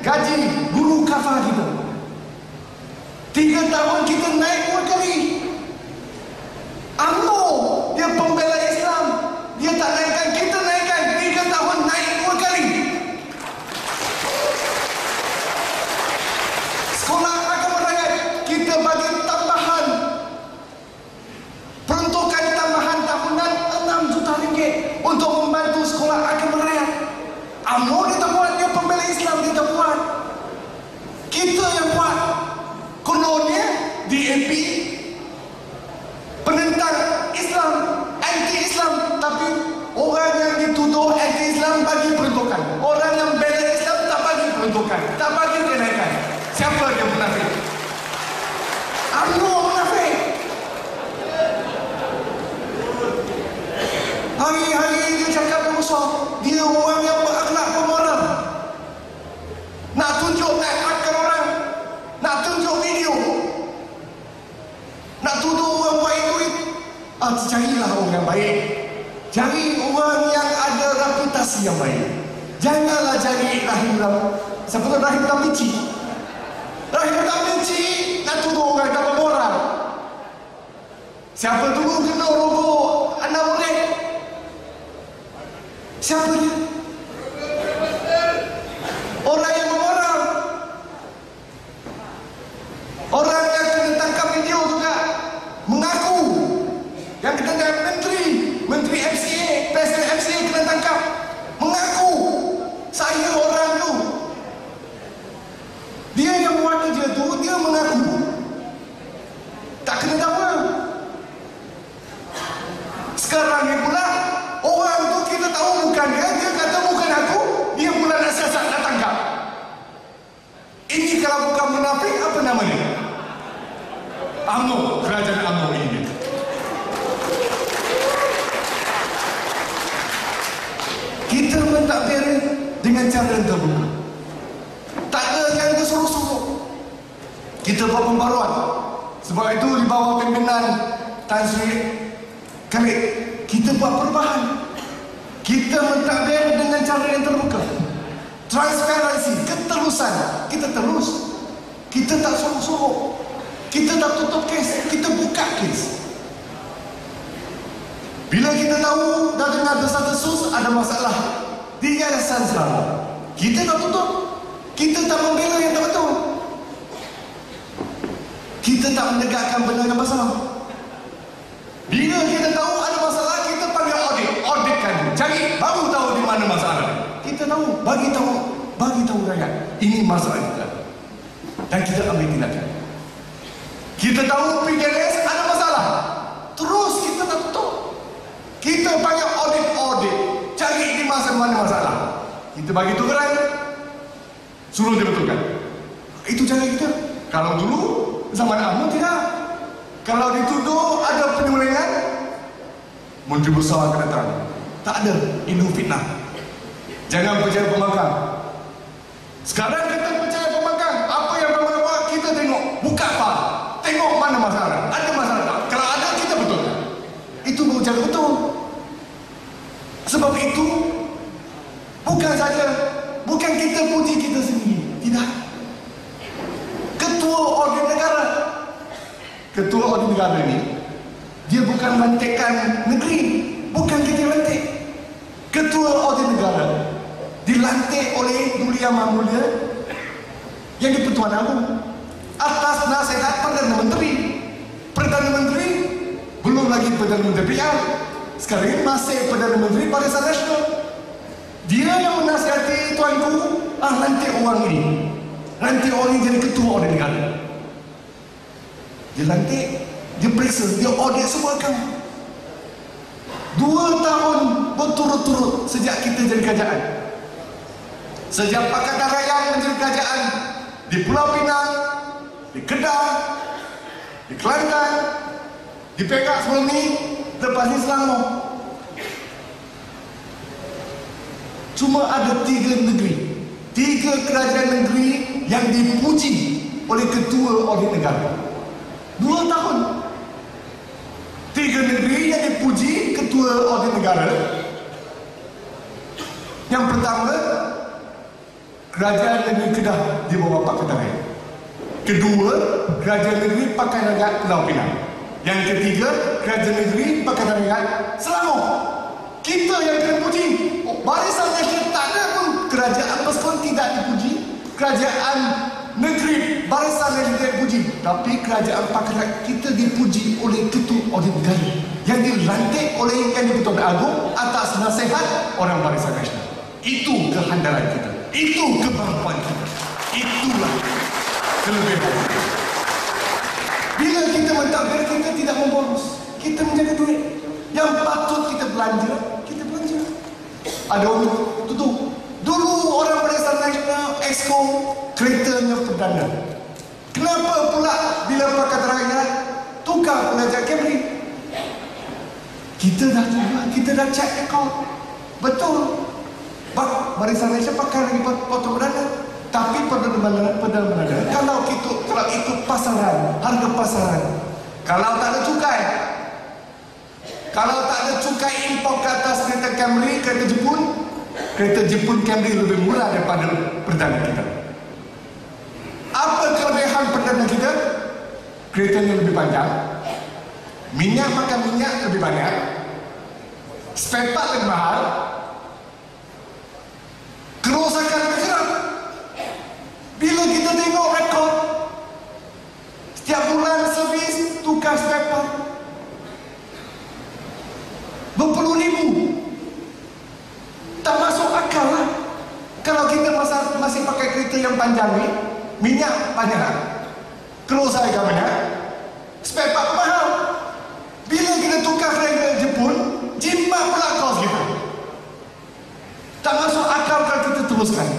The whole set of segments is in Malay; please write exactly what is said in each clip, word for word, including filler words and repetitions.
gaji guru kafah kita. Tiga tahun kita naik dua kali. U M N O dia pembela Islam, dia tak naikkan, kita naikkan. Tiga tahun naik dua kali. Sekolah agama rakyat kita bagi tambahan peruntukan tambahan tahunan enam juta ringgit untuk membantu sekolah agama rakyat. U M N O dia tak buat, dia pembela Islam, dia tak buat. Kita yang buat. Kononnya D A P penentang Islam, anti-Islam, tapi orang yang dituduh anti-Islam bagi peruntukan. Orang yang bela Islam tak bagi peruntukan, tak bagi kenaikan. Siapa dia munafik? U M N O munafik. Hari-hari dia cakap besar, dia orang yang berakhlak bermoral. Nak tunjuk, nak akan orang, nak tunjuk video, nak tuduh orang baik duit. Ah, carilah orang yang baik. Cari orang yang ada reputasi yang baik. Janganlah cari Rahim Lam. Siapa tu Rahim Tamici? Rahim Tamici nak tuduh orang tak bermoral. Siapa dulu kena rokok anak murid? Siapa dia? Orang yang bermoral. Orang yang kena tangkap video juga mengaku. Yang kena tangkap menteri, menteri M C A, presiden M C A kena tangkap, mengaku saya orang tu. Dia yang buat kerja tu, dia mengaku. Tak kena dakwa. Sekarang ni pula orang tu kita tahu bukan dia, dia kata bukan aku, dia pula nak siasat nak tangkap. Ini kalau bukan munafik, apa namanya? U M N O, kerajaan U M N O ini. Kita mentadbir dengan cara yang terbuka. Tak ada yang bersuruh-suruh. Kita buat pembaruan. Sebab itu di bawah pimpinan Tan Sri Khalid, kita buat perubahan. Kita mentadbir dengan cara yang terbuka. Transparansi, ketelusan. Kita terus. Kita tak suruh-suruh. Kita tak tutup kes, kita buka kes. Bila kita tahu dah dengar desas-desus ada masalah di Yayasan Selamat, kita tak tutup. Kita tak membela yang tak betul. Kita tak menegakkan benda yang masalah. Bila kita tahu ada masalah, kita panggil audit, auditkan, cari, baru tahu di mana masalah. Kita tahu, bagi tahu, bagi tahu rakyat ini masalah kita, dan kita ambil tindakan. Kita tahu P K R S ada masalah, terus kita tak tutup. Kita banyak audit-audit, cari di masa mana masalah. Kita bagi tugaran, suruh dia betulkan. Itu cara kita. Kalau dulu zaman U M N O tidak. Kalau dituduh ada penyelewengan, Menteri Besar akan datang. Tak ada, itu fitnah. Jangan percaya pembangkang. Sekarang kita percaya pembangkang. Apa yang pembangkang buat, kita tengok, buka file. Tengok mana masalah. Ada masalah tak? Kalau ada, kita betulkan. Itu baru cara betul. Sebab itu bukan saja, bukan kita puji kita sendiri. Tidak. Ketua Audit Negara. Ketua Audit Negara ini, dia bukan lantikan negeri. Bukan kita lantik. Ketua Audit Negara dilantik oleh Duli Yang Maha Mulia yang di-Pertuan Agong atas nasihat Perdana Menteri. Perdana Menteri belum lagi Perdana Menteri P R. Sekarang ini masih Perdana Menteri Barisan Nasional. Dia yang menasihati tuanku, ah lantik orang ini. Lantik orang ini jadi ketua audit negara. Dia lantik, dia periksa, dia audit semua agama. Dua tahun berturut-turut sejak kita jadi kerajaan. Sejak Pakatan Rakyat menjadi kerajaan di Pulau Pinang, di Kedah, di Kelantan, di Perak sebelum ini, lepas ni Selangor. Cuma ada tiga negeri, tiga kerajaan negeri yang dipuji oleh Ketua Audit Negara. Dua tahun. Tiga negeri yang dipuji Ketua Audit Negara. Yang pertama, Kerajaan Negeri Kedah di bawah Pakatan Rakyat. Kedua, Kerajaan Negeri Pakatan Rakyat Pulau Pinang. Yang ketiga, Kerajaan Negeri Pakatan Rakyat Selangor. Kita yang kena puji. Oh, Barisan Nasional tak ada pun. Kerajaan Persekutuan tidak dipuji. Kerajaan Negeri Barisan Nasional tidak dipuji. Tapi Kerajaan Pakatan Rakyat kita dipuji oleh Ketua Audit Negara yang dilantik oleh Yang di-Pertuan Agong atas nasihat orang Barisan Nasional. Itu kehandaran kita. Itu kemampuan kita. Itulah kelebihan kita. Bila kita mentadbir, kita tidak memboros. Kita menjaga duit. Yang patut kita belanja, kita belanja. Ada orang tutup. Dulu orang Barisan Nasional Exco keretanya perdana. Kenapa pula bila Pakatan Rakyat tukar pelajar Camry? Kita dah cuba, kita dah check account. Betul. Barisan Nasional pakai lagi potong perdana. Tapi Perdana Menara, kalau itu kalau itu pasaran, harga pasaran. Kalau tak ada cukai, kalau tak ada cukai impor ke atas kereta Camry, kereta Jepun, kereta Jepun Camry lebih murah daripada perdana kita. Apa kelebihan perdana kita? Keretanya lebih panjang, minyak makan minyak lebih banyak, spare part lebih mahal, kerosakan lebih kerap. Bila kita tengok rekod, setiap bulan servis tukar spare part berpuluh ribu. Tak masuk akal lah. Kalau kita masih, masih pakai kereta yang panjang ni, minyak banyak, kerosakan banyak, spare part mahal. Bila kita tukar kereta Jepun, jimat pula kos kita. Tak masuk akal kalau kita teruskan.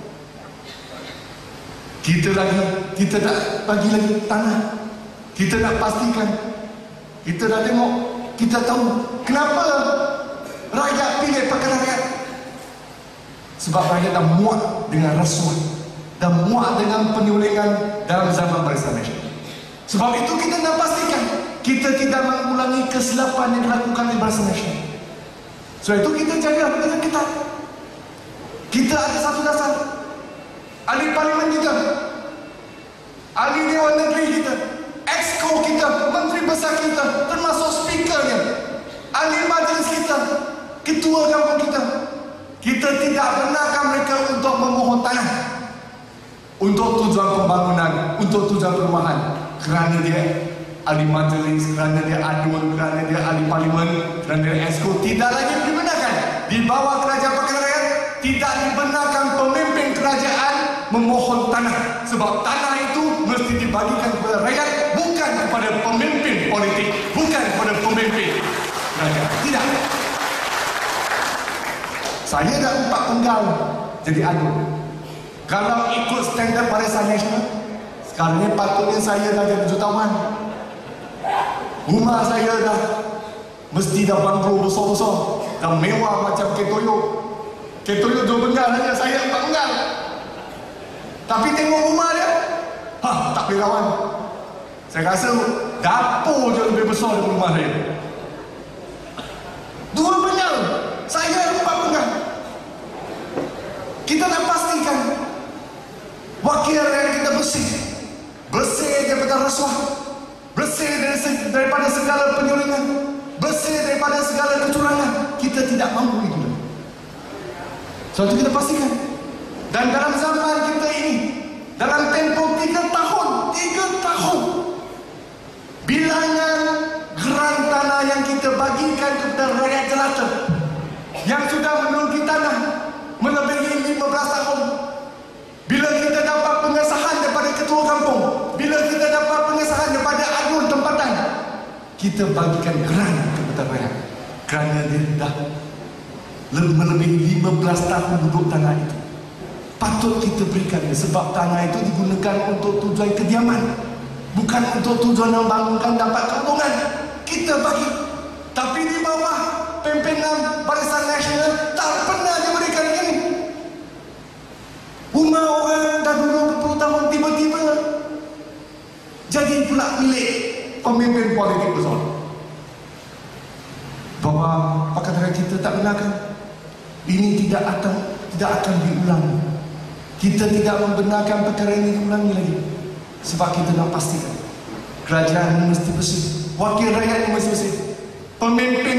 Kita lagi, kita nak bagi lagi tanah. Kita nak pastikan. Kita dah tengok, kita tahu kenapa rakyat pilih Pakatan Rakyat. Sebab rakyat dah muak dengan rasuah, dah muak dengan penyulingan dalam zaman Barisan Nasional. Sebab itu kita nak pastikan kita tidak mengulangi kesilapan yang dilakukan di Barisan Nasional. Sebab itu kita jaga dengan ketat. Kita ada satu dasar. Ahli Parlimen kita, ahli Dewan Negeri kita, Exco kita, Menteri Besar kita, termasuk speakernya, ahli majlis kita, ketua kampung kita. Kita tidak benarkan mereka untuk memohon tanah untuk tujuan pembangunan, untuk tujuan perumahan, kerana dia ahli majlis, kerana dia aduan, kerana dia ahli parlimen, kerana dia Exco. Tidak lagi dibenarkan di bawah Kerajaan Pakatan Rakyat. Tidak dibenarkan pemimpin kerajaan memohon tanah, sebab tanah itu mesti dibagikan kepada rakyat, bukan kepada pemimpin politik, bukan kepada pemimpin kerajaan. Tidak. Saya dah empat penggal jadi anu. Kalau ikut standard Barisan Nasional, sekarang ni patutnya saya dah jadi jutawan. Rumah saya dah mesti dah banglo besar-besar, dah mewah macam Ketoyo. Ketoyo dua penggal saja, saya empat penggal. Tapi tengok rumah dia, ha, tak boleh lawan. Saya rasa dapur je lebih besar dari rumah saya. Dua penggal, saya empat penggal. Kita nak pastikan wakil rakyat kita bersih, bersih daripada rasuah, bersih dari, daripada segala penyulingan, bersih daripada segala kecurangan. Kita tidak mahu itu. Sebab itu kita pastikan. Dan dalam zaman kita ini, dalam tempoh tiga tahun, tiga tahun, bilangan geran tanah yang kita bagikan kepada rakyat jelata yang sudah meneruki tanah melebihi lima belas tahun. Bila kita dapat pengesahan daripada ketua kampung, bila kita dapat pengesahan daripada aduan tempatan, kita bagikan geran kepada rakyat kerana dia dah melebihi lima belas tahun duduk tanah itu. Patut kita berikan dia, sebab tanah itu digunakan untuk tujuan kediaman, bukan untuk tujuan membangunkan dapat keuntungan. Kita bagi. Tapi di bawah pimpinan Barisan Nasional tak pernah diberikan ini. Rumah orang dah dulu berpuluh tahun tiba-tiba jadi pula milik pemimpin politik besar. Bahawa Pakatan Rakyat kita tak benarkan. Ini tidak akan tidak akan diulang. Kita tidak membenarkan perkara ini diulangi lagi. Sebab kita nak pastikan kerajaan ini mesti bersih, wakil rakyat ini mesti bersih, pemimpin